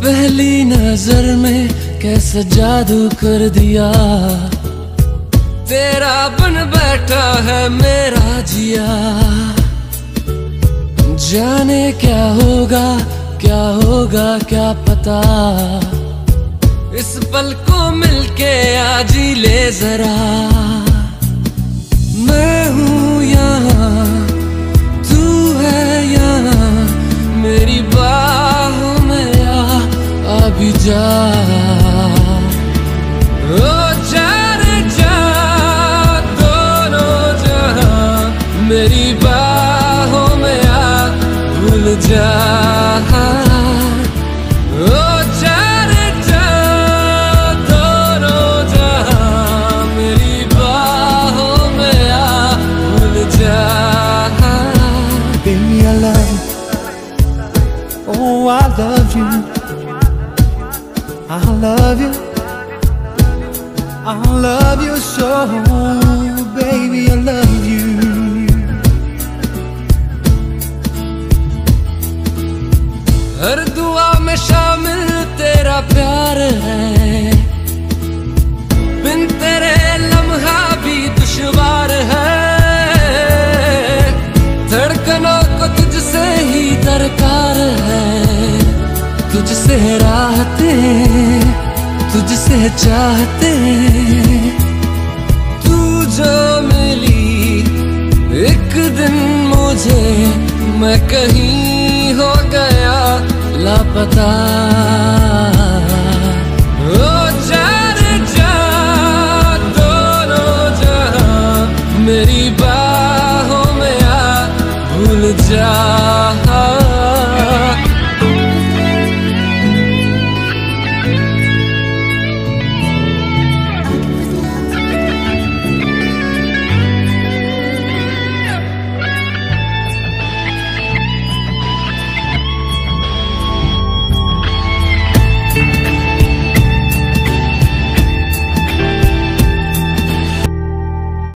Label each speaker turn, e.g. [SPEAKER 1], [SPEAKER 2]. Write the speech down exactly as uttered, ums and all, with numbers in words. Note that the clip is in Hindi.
[SPEAKER 1] पहली नजर में कैसा जादू कर दिया, तेरा बन बैठा है मेरा जिया। जाने क्या होगा क्या होगा क्या पता, इस पल को मिलके आज ही ले जरा। मैं हूँ यहाँ तू है यहाँ, मेरी बाहों में आ अभी जा। ओ जाने जा दोनों जहाँ, मेरी बाहों में आ भूल जा। ओ जाने जा दोनों जहाँ, मेरी बाहों में आ भूल जा।
[SPEAKER 2] Baby, I love you. Oh, I love you. I love you. I love you so, baby, I love you.
[SPEAKER 1] हर दुआ में शामिल तेरा प्यार है, बिन तेरे लम्हा भी दुश्वार है। धड़कनों को तुझसे ही दरकार है, तुझसे राहते तुझसे चाहते। तू जो मिली एक दिन मुझे, मैं कहीं हो गया लापता।